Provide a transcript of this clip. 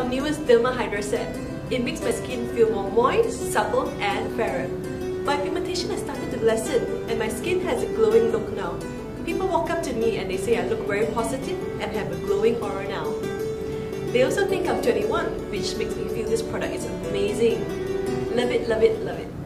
our newest Derma Hydra set. It makes my skin feel more moist, supple and fairer. My pigmentation has started to lessen and my skin has a glowing look now. People walk up to me and they say I look very positive and have a glowing aura now. They also think I'm 21, which makes me feel this product is amazing. Love it, love it, love it.